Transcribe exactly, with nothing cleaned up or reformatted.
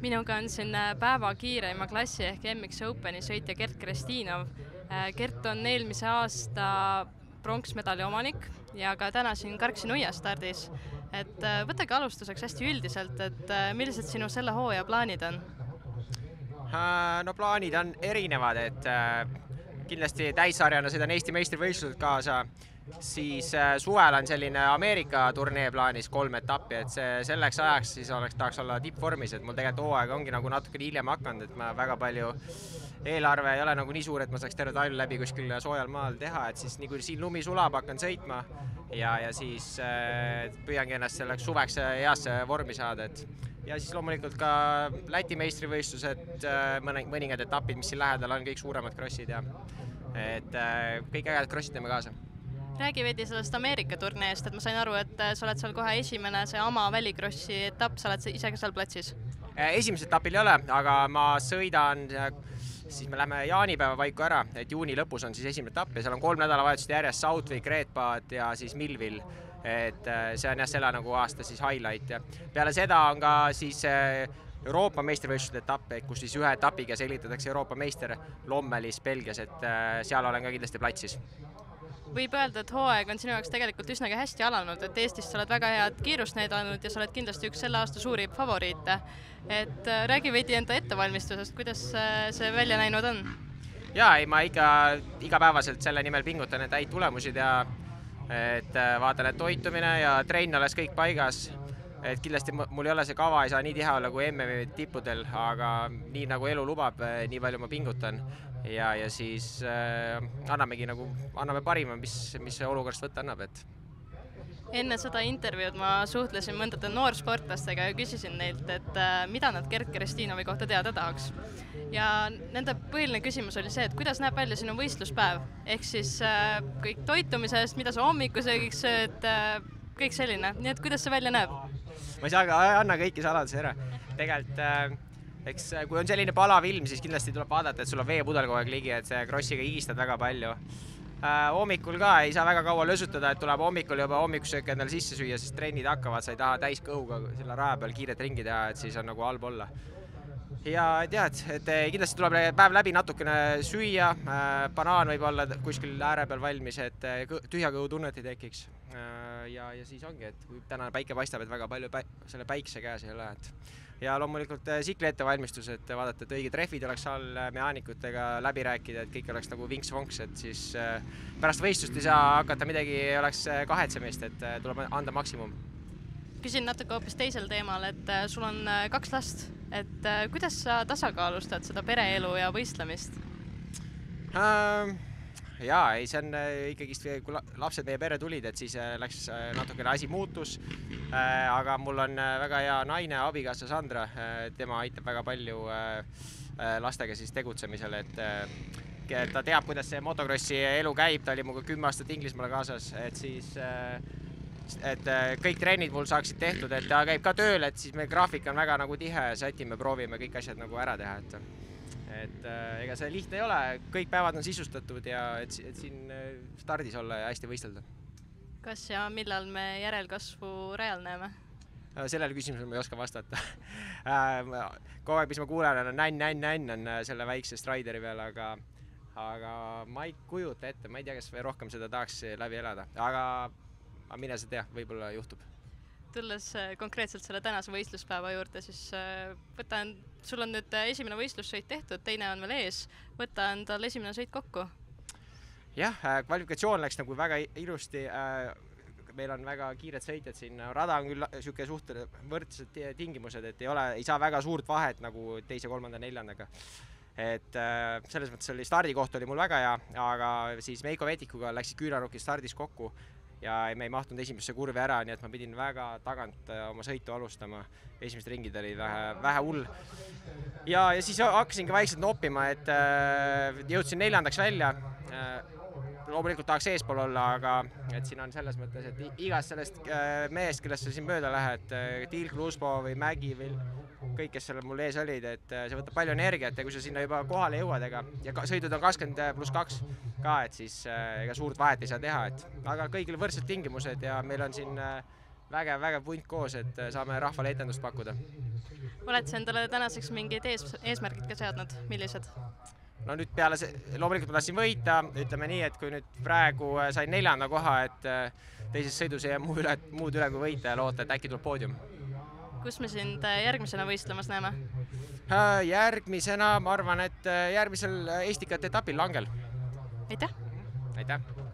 Minuga on siin päeva kiireima klassi ehk M X Openi sõitja Gert Krestinov. Gert on eelmise aasta pronksmedali omanik ja ka täna siin Karksi Nuia stardis. Et võtage alustuseks hästi üldiselt, et millised sinu selle hooaja plaanid on? No plaanid on erinevad, et kindlasti täissarjana sõidan Eesti meistrivõistlused kaasa, siis suvel on selline Ameerika turnee plaanis kolm etappi, et see selleks ajaks siis oleks, tahaks olla tippvormis, et mul tegelikult hooaeg ongi nagu natukene hiljem hakanud, et ma väga palju eelarve ei ole nagu nii suur, et ma saaks terve talv läbi kuskil soojal maal teha, et siis nii kui siin lumi sulab, hakkan sõitma ja, ja siis püüangi ennast selleks suveks heasse vormi saada, et ja siis loomulikult ka Läti meistrivõistlused, mõningad etapid, mis siin lähedal on, kõik suuremad krossid ja et kõik ägedad krossid teeme kaasa. Räägi veidi sellest Ameerika turneest, et ma sain aru, et sa oled seal kohe esimene see oma välikrossi etapp, sa oled ise ka seal platsis? Esimesel etapil ei ole, aga ma sõidan, siis me lähme jaanipäeva paiku ära, et juuni lõpus on siis esimene etapp ja seal on kolm nädalavahetust järjest Southwick, Redpath ja siis Millville. Et see on jah selle nagu aasta siis highlight ja peale seda on ka siis Euroopa meistrivõistluste etapp, kus siis ühe etapiga selitatakse Euroopa meister Lommelis Belgias, et seal olen ka kindlasti platsis. Võib öelda, et hooaeg on sinu jaoks tegelikult üsnagi hästi alanud, et Eestis sa oled väga head kiirust näidanud ja sa oled kindlasti üks selle aasta suuri favoriite. Et räägi veidi enda ettevalmistusest, kuidas see välja näinud on? Jaa, ei, ma ikka igapäevaselt selle nimel pingutan, et häid tulemusi teha, et vaatan, et toitumine ja trein oleks kõik paigas. Et kindlasti mul ei ole see kava, ei saa nii tihe olla kui M M-i tippudel, aga nii nagu elu lubab, nii palju ma pingutan. Ja, ja siis äh, annamegi nagu, anname parima, mis, mis see olukorrast võtta annab. Et. Enne seda intervjuud ma suhtlesin mõndade noorsportlastega ja küsisin neilt, et äh, mida nad Gert Krestinovi kohta teada tahaks. Ja nende põhiline küsimus oli see, et kuidas näeb välja sinu võistluspäev. Ehk siis äh, kõik toitumisest, mida sa hommikusöögiks sööd, äh, kõik selline. Nii et kuidas see välja näeb? Ma ei saa ka anna kõiki saladuse ära. Tegelikult äh, eks kui on selline palav ilm, siis kindlasti tuleb vaadata, et sul on veepudel kogu aeg ligi, et see krossiga higistad väga palju. Äh, hommikul ka ei saa väga kaua lösutada, et tuleb hommikul juba hommikusöök endale sisse süüa, siis trennid hakkavad, sa ei taha täis kõhuga selle raja peal kiiret ringi teha, et siis on nagu halb olla. Ja tead, et kindlasti tuleb päev läbi natukene süüa, äh, banaan võib olla kuskil ääre peal valmis, et tühja kõhu tunnet ei tekiks. Äh, ja, ja siis ongi, et kui täna päike paistab, et väga palju päi selle päikse käes ei ole, et ja loomulikult sikli ettevalmistus, et vaadata, et õige treffid oleks all mehaanikutega läbi rääkida, et kõik oleks nagu vinks-vonks, et siis pärast võistlust ei saa hakata midagi, ei oleks kahetsemist, et tuleb anda maksimum. Küsin natuke hoopis teisel teemal, et sul on kaks last, et kuidas sa tasakaalustad seda pereelu ja võistlemist? Ähm... Jaa, ei, see on ikkagi, kui lapsed meie pere tulid, et siis läks natukene asi muutus, aga mul on väga hea naine, abikaasa Sandra, tema aitab väga palju lastega siis tegutsemisel, et ta teab, kuidas see motokrossi elu käib, ta oli muga kümme aastat Inglismaale kaasas, et siis et kõik trennid mul saaksid tehtud, et ta käib ka tööl, et siis meie graafik on väga nagu tihe, sätime, proovime kõik asjad nagu ära teha, et et ega see lihtne ei ole, kõik päevad on sisustatud ja et, et siin stardis olla ja hästi võistelda. Kas ja millal me järelkasvu rajal näeme? Sellele küsimusele ma ei oska vastata. Kogu aeg, mis ma kuulen, on nänn, nänn, nänn on selle väikse Strideri peal, aga, aga ma ei kujuta ette, ma ei tea, kas rohkem seda tahaks läbi elada, aga, aga mine sa tea, võib-olla juhtub. Tulles konkreetselt selle tänase võistluspäeva juurde, siis võtan, sul on nüüd esimene võistlussõit tehtud, teine on veel ees, võta endal esimene sõit kokku? Jah, kvalifikatsioon läks nagu väga ilusti, meil on väga kiired sõitjad siin, rada on küll siuke suhtel võrdsed tingimused, et ei, ole, ei saa väga suurt vahet nagu teise, kolmanda, neljandaga. Et selles mõttes oli stardikoht oli mul väga hea, aga siis Meiko Vetikuga läksid küünarukid stardis kokku ja me ei mahtunud esimesse kurvi ära, nii et ma pidin väga tagant oma sõitu alustama. Esimesed ringid oli vähe, vähe hull. Ja, ja siis hakkasingi vaikselt noppima, et jõudsin neljandaks välja. Loomulikult tahaks eespool olla, aga et siin on selles mõttes, et igast sellest mehest, kellest sa siin mööda lähed, Tilk, Lusbo või Mägi või kõik, kes seal mul ees olid, et see võtab palju energiat ja kui sa sinna juba kohale jõuad, ega, ja sõidud on kakskümmend pluss kaks ka, et siis ega suurt vahet ei saa teha, et aga kõigil võrdsed tingimused ja meil on siin vägev, vägev punt koos, et saame rahvale etendust pakkuda. Oled sa endale tänaseks mingid ees, eesmärgid ka seadnud, millised? No nüüd peale see, loomulikult ma tahtsin võita, ütleme nii, et kui nüüd praegu sain neljanda koha, et teises sõidus ei jää muu üle, muud üle kui võita ja loota, et äkki tuleb poodium. Kus me sind järgmisena võistlemas näeme? Järgmisena, ma arvan, et järgmisel Estikate etapil Langel. Aitäh! Aitäh!